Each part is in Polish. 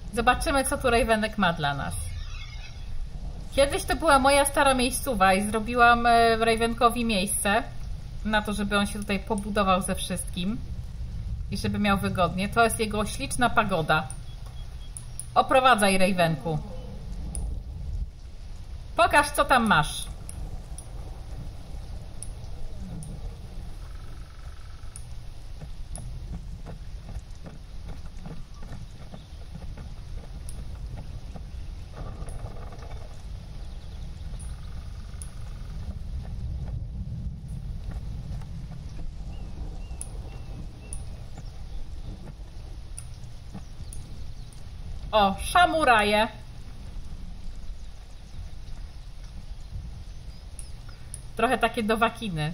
Zobaczymy, co tu Ravenek ma dla nas. Kiedyś to była moja stara miejscowa i zrobiłam Ravenkowi miejsce na to, żeby on się tutaj pobudował ze wszystkim i żeby miał wygodnie. To jest jego śliczna pagoda. Oprowadzaj, Ravenku. Pokaż, co tam masz. O, szamuraje. Trochę takie dowakiny.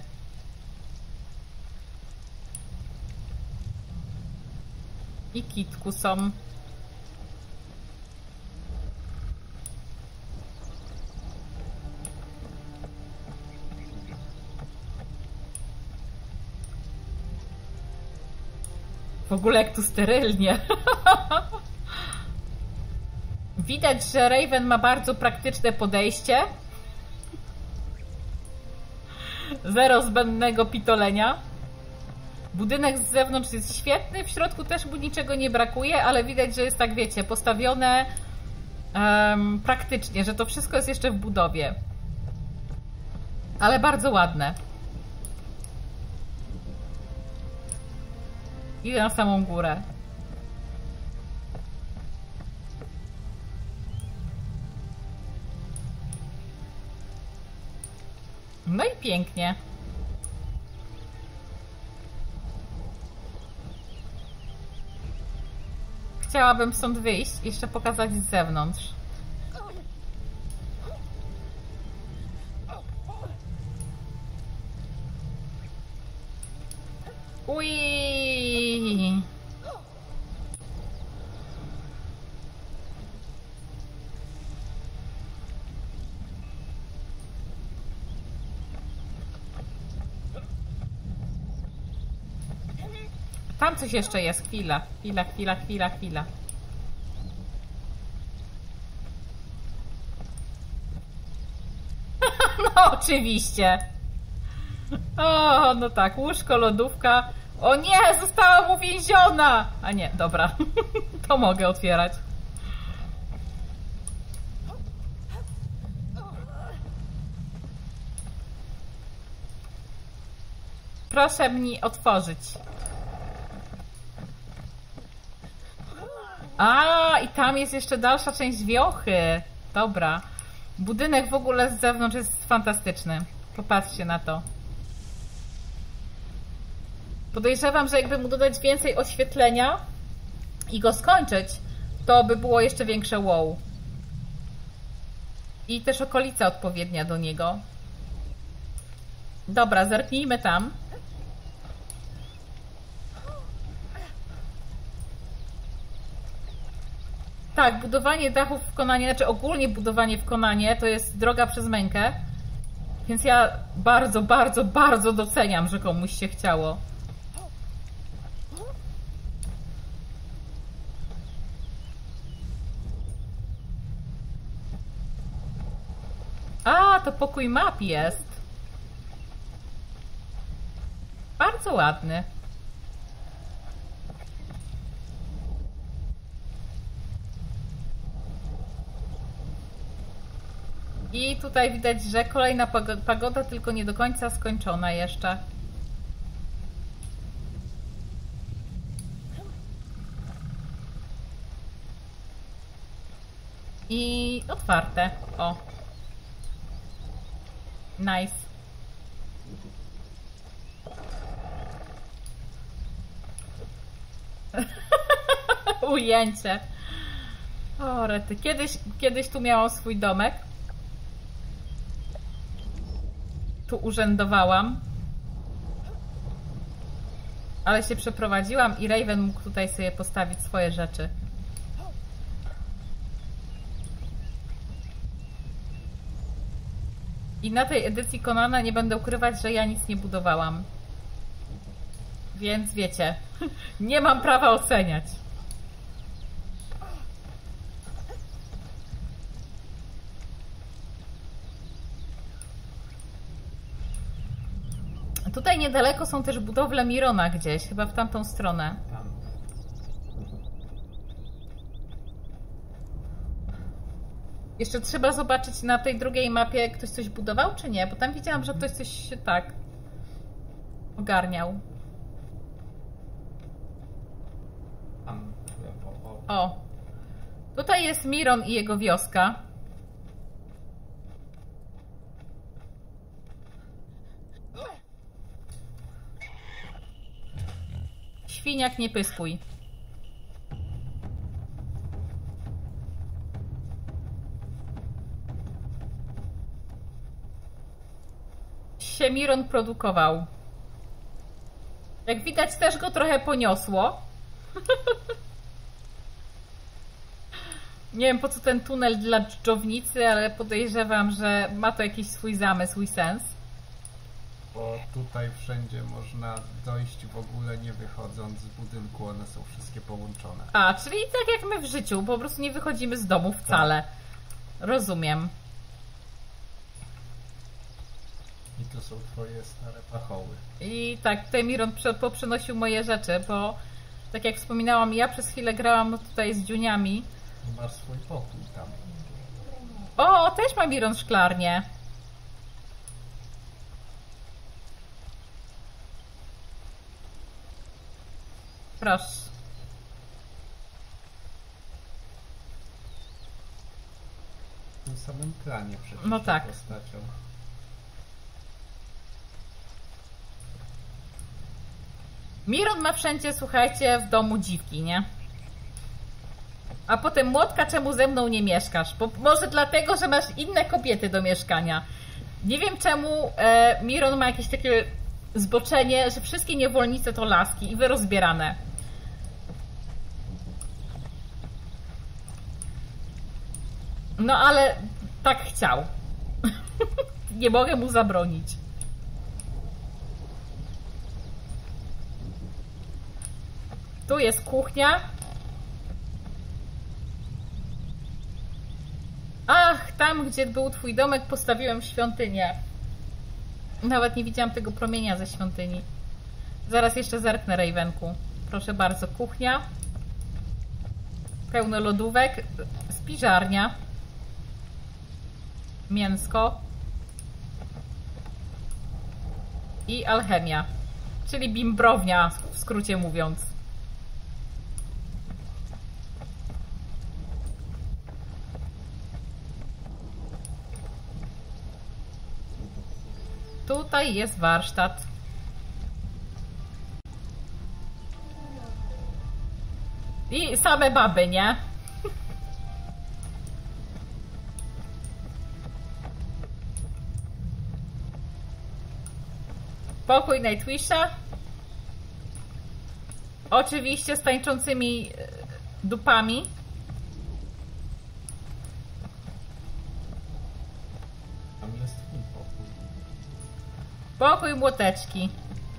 I kitku są. W ogóle jak tu sterylnie. Widać, że Raven ma bardzo praktyczne podejście. Zero zbędnego pitolenia. Budynek z zewnątrz jest świetny, w środku też mu niczego nie brakuje, ale widać, że jest tak, wiecie, postawione praktycznie, że to wszystko jest jeszcze w budowie. Ale bardzo ładne. Idę na samą górę. No i pięknie. Chciałabym stąd wyjść i jeszcze pokazać z zewnątrz. Ui! Tam coś jeszcze jest. Chwila. No oczywiście. O, no tak. Łóżko, lodówka. O nie, zostałam uwięziona. A nie, dobra. To mogę otwierać. Proszę mi otworzyć. A, i tam jest jeszcze dalsza część wiochy. Dobra. Budynek w ogóle z zewnątrz jest fantastyczny. Popatrzcie na to. Podejrzewam, że jakby mu dodać więcej oświetlenia i go skończyć, to by było jeszcze większe wow. I też okolica odpowiednia do niego. Dobra, zerknijmy tam. Tak, budowanie dachów w Konanie, znaczy ogólnie budowanie w Konanie to jest droga przez mękę. Więc ja bardzo doceniam, że komuś się chciało. A, to pokój map jest. Bardzo ładny. I tutaj widać, że kolejna pagoda, tylko nie do końca skończona jeszcze. I otwarte. O. Nice. Ujęcie. O, rety. Kiedyś tu miałam swój domek. Tu urzędowałam. Ale się przeprowadziłam i Raven mógł tutaj sobie postawić swoje rzeczy. I na tej edycji Konana nie będę ukrywać, że ja nic nie budowałam. Więc wiecie, nie mam prawa oceniać. Tutaj niedaleko są też budowle Mirona gdzieś, chyba w tamtą stronę. Tam. Jeszcze trzeba zobaczyć na tej drugiej mapie, ktoś coś budował, czy nie? Bo tam widziałam, że ktoś coś tak ogarniał. Tam. O! Tutaj jest Miron i jego wioska. Świniak, nie pyskuj. Się Miron produkował. Jak widać, też go trochę poniosło. Nie wiem, po co ten tunel dla dżdżownicy, ale podejrzewam, że ma to jakiś swój zamysł i sens. Bo tutaj wszędzie można dojść w ogóle nie wychodząc z budynku, one są wszystkie połączone. A, czyli tak jak my w życiu, po prostu nie wychodzimy z domu wcale. Rozumiem. I tu są twoje stare pachoły. I tak, tutaj Miron poprzenosił moje rzeczy, bo tak jak wspominałam, ja przez chwilę grałam tutaj z dziuniami. I masz swój pokój tam. O, też ma Miron szklarnię. Proszę. W tym samym planie przecież No tak. postacią. Miron ma wszędzie, słuchajcie, w domu dziwki, nie? A potem Młotka, czemu ze mną nie mieszkasz? Bo może dlatego, że masz inne kobiety do mieszkania. Nie wiem czemu Miron ma jakieś takie zboczenie, że wszystkie niewolnice to laski i wyrozbierane. No ale tak chciał. Nie mogę mu zabronić. Tu jest kuchnia. Ach, tam gdzie był twój domek postawiłem świątynię. Nawet nie widziałam tego promienia ze świątyni. Zaraz jeszcze zerknę, Ravenku. Proszę bardzo, kuchnia. Pełno lodówek. Spiżarnia. Mięsko. I alchemia. Czyli bimbrownia, w skrócie mówiąc. Tutaj jest warsztat. I same baby, nie? Pokój Nightwisha. Oczywiście z tańczącymi dupami. Tam jest twój pokój. Pokój Młoteczki.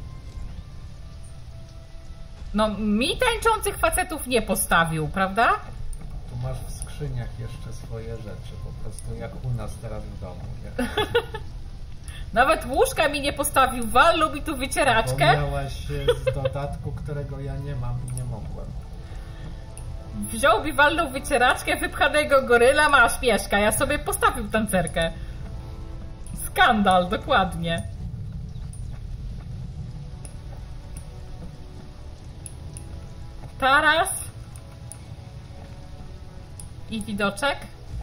No, mi tańczących facetów nie postawił, prawda? Tu masz w skrzyniach jeszcze swoje rzeczy, po prostu jak u nas teraz w domu. Nie? Nawet łóżka mi nie postawił. Wal lubi tu wycieraczkę. Bo miałaś z dodatku, którego ja nie mam i nie mogłem. Wziął mi walną wycieraczkę, wypchanego goryla, masz mieszka. Ja sobie postawił tancerkę. Skandal, dokładnie. Taras. I widoczek.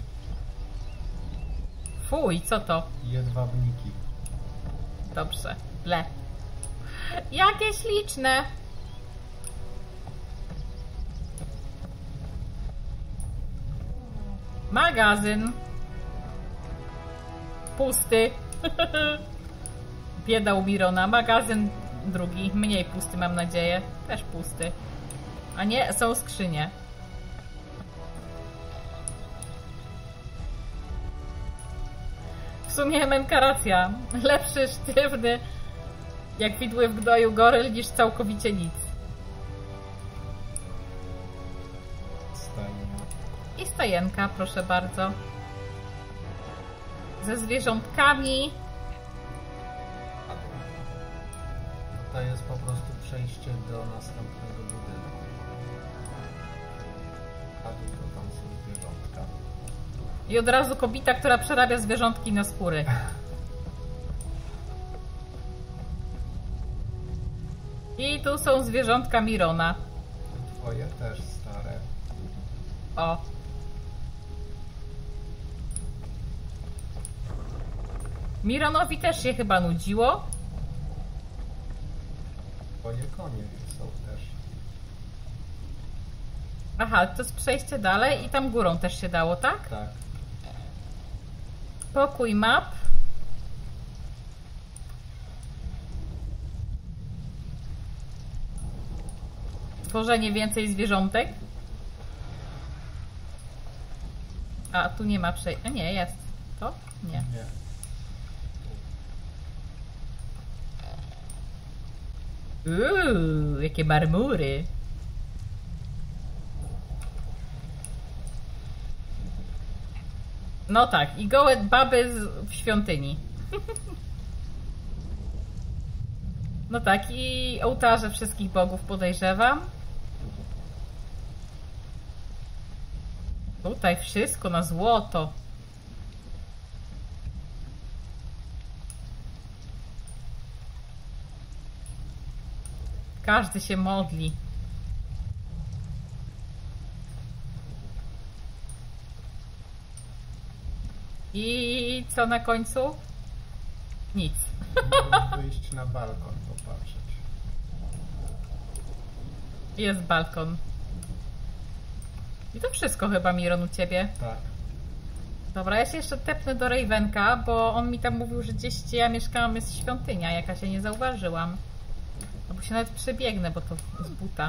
Fuj, co to? Jedwabniki. Dobrze, ble. Jakie śliczne. Magazyn. Pusty. Bieda u Mirona. Magazyn drugi, mniej pusty mam nadzieję. Też pusty. A nie, są skrzynie. W sumie Menka racja. Lepszy, sztywny, jak widły w gnoju goryl, niż całkowicie nic. Stajnia. I stajenka, proszę bardzo. Ze zwierzątkami. tutaj jest po prostu przejście do następnego budynku. A tylko tam są zwierzątka. I od razu kobieta, która przerabia zwierzątki na skóry. I tu są zwierzątka Mirona. Twoje też stare. O. Mironowi też się chyba nudziło. Twoje konie są też. Aha, to jest przejście dalej i tam górą też się dało, tak? Tak. Pokój map. Tworzenie więcej zwierzątek. A, tu nie ma przejścia. Nie, jest. To? Nie. Nie. Jakie marmury. No tak, i gołe baby w świątyni. No tak, i ołtarze wszystkich bogów podejrzewam. Tutaj wszystko na złoto. Każdy się modli. I co na końcu? Nic. Możesz wyjść na balkon, popatrzeć. Jest balkon. I to wszystko chyba, Miron, u ciebie. Tak. Dobra, ja się jeszcze tepnę do Ravenka, bo on mi tam mówił, że gdzieś gdzie ja mieszkałam jest świątynia, jaka się nie zauważyłam. No bo się nawet przebiegnę, bo to z buta.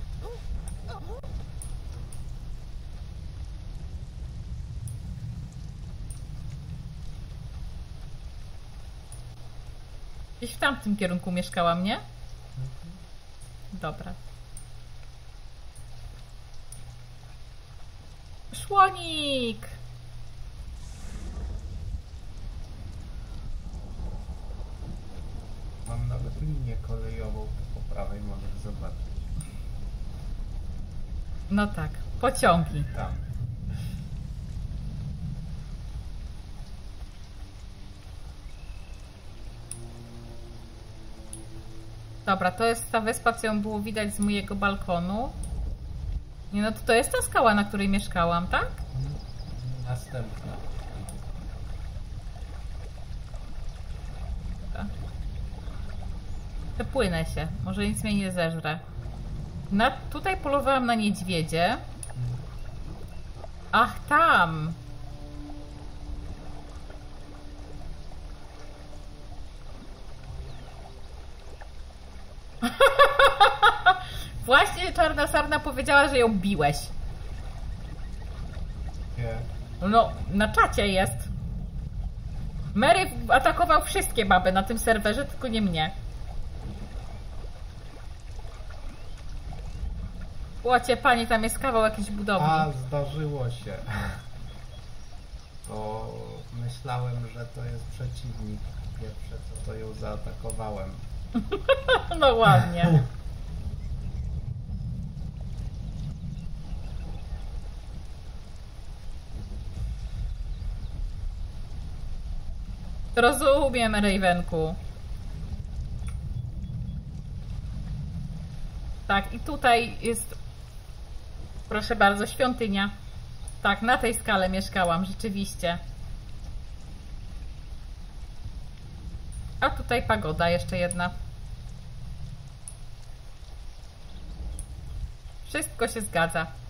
Gdzieś w tamtym kierunku mieszkałam, nie? Dobra. Szłonik! Mam nawet linię kolejową, to po prawej możesz zobaczyć. No tak, pociągi. Tam. Dobra, to jest ta wyspa, co ją było widać z mojego balkonu. Nie, no to jest ta skała, na której mieszkałam, tak? Następna. Przepłynę się, może nic mnie nie zeżre. Tutaj polowałam na niedźwiedzie. Ach, tam! Właśnie Czarna Sarna powiedziała, że ją biłeś. Nie. No, na czacie jest. Mary atakował wszystkie baby na tym serwerze, tylko nie mnie. Łocie, panie, tam jest kawał jakiejś budowli. A, zdarzyło się. To myślałem, że to jest przeciwnik. Pierwsze co to ją zaatakowałem. No ładnie. Rozumiem, Ravenku. Tak, i tutaj jest, proszę bardzo, świątynia. Tak, na tej skale mieszkałam, rzeczywiście. A tutaj pagoda jeszcze jedna. Wszystko się zgadza.